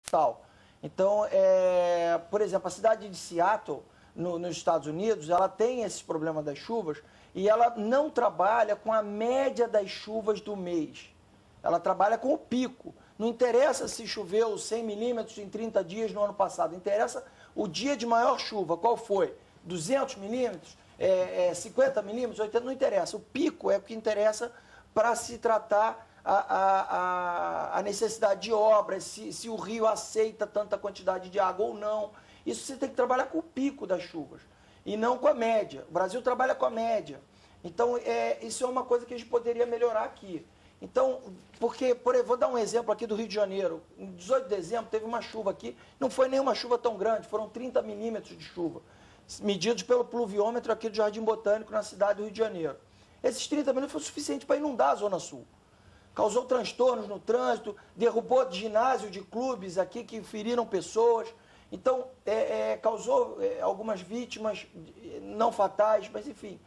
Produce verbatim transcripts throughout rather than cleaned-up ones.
tal. Então, é, por exemplo, a cidade de Seattle, no, nos Estados Unidos, ela tem esse problema das chuvas e ela não trabalha com a média das chuvas do mês. Ela trabalha com o pico. Não interessa se choveu cem milímetros em trinta dias no ano passado. Interessa o dia de maior chuva. Qual foi? duzentos milímetros? É, é, cinquenta milímetros? oitenta? Não interessa. O pico é o que interessa para se tratar a, a, a, a necessidade de obras, se, se o rio aceita tanta quantidade de água ou não. Isso você tem que trabalhar com o pico das chuvas e não com a média. O Brasil trabalha com a média. Então, é, isso é uma coisa que a gente poderia melhorar aqui. Então, porque, por exemplo, vou dar um exemplo aqui do Rio de Janeiro. Em dezoito de dezembro teve uma chuva aqui, não foi nenhuma chuva tão grande, foram trinta milímetros de chuva, medidos pelo pluviômetro aqui do Jardim Botânico, na cidade do Rio de Janeiro. Esses trinta milímetros foram suficientes para inundar a Zona Sul. Causou transtornos no trânsito, derrubou ginásio de clubes aqui que feriram pessoas. Então, é, é, causou é, algumas vítimas não fatais, mas enfim.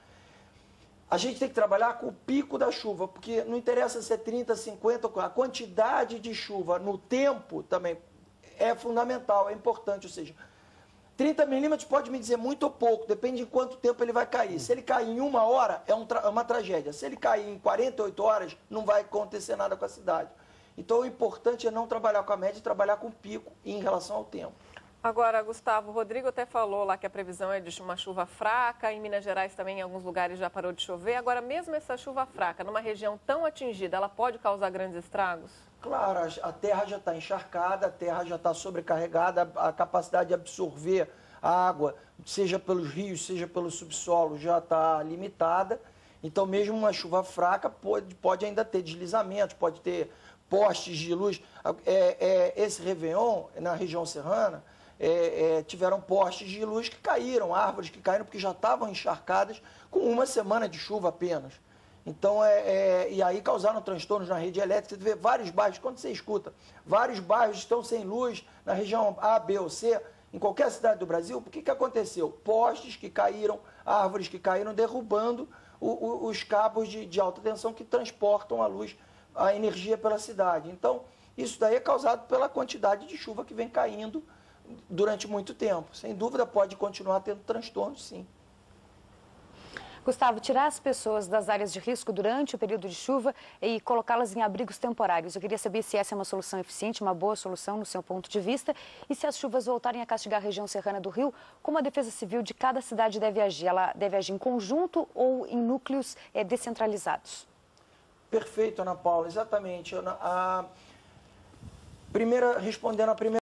A gente tem que trabalhar com o pico da chuva, porque não interessa se é trinta, cinquenta, a quantidade de chuva no tempo também é fundamental, é importante. Ou seja, trinta milímetros pode me dizer muito ou pouco, depende de quanto tempo ele vai cair. Se ele cair em uma hora, é um tra- uma tragédia. Se ele cair em quarenta e oito horas, não vai acontecer nada com a cidade. Então, o importante é não trabalhar com a média, trabalhar com o pico em relação ao tempo. Agora, Gustavo, o Rodrigo até falou lá que a previsão é de uma chuva fraca, em Minas Gerais também em alguns lugares já parou de chover. Agora, mesmo essa chuva fraca, numa região tão atingida, ela pode causar grandes estragos? Claro, a terra já está encharcada, a terra já está sobrecarregada, a capacidade de absorver a água, seja pelos rios, seja pelo subsolo, já está limitada. Então, mesmo uma chuva fraca pode, pode ainda ter deslizamentos, pode ter postes de luz. É, é, esse Réveillon, na região serrana, É, é, tiveram postes de luz que caíram, árvores que caíram porque já estavam encharcadas com uma semana de chuva apenas. Então, é, é, e aí causaram transtornos na rede elétrica. Você vê vários bairros, quando você escuta, vários bairros estão sem luz na região A, B ou C, em qualquer cidade do Brasil. O que, que aconteceu? Postes que caíram, árvores que caíram, derrubando o, o, os cabos de, de alta tensão que transportam a luz, a energia pela cidade. Então, isso daí é causado pela quantidade de chuva que vem caindo durante muito tempo. Sem dúvida, pode continuar tendo transtornos, sim. Gustavo, tirar as pessoas das áreas de risco durante o período de chuva e colocá-las em abrigos temporários. Eu queria saber se essa é uma solução eficiente, uma boa solução no seu ponto de vista, e se as chuvas voltarem a castigar a região serrana do Rio, como a Defesa Civil de cada cidade deve agir? Ela deve agir em conjunto ou em núcleos é, descentralizados? Perfeito, Ana Paula, exatamente. A primeira, respondendo a primeira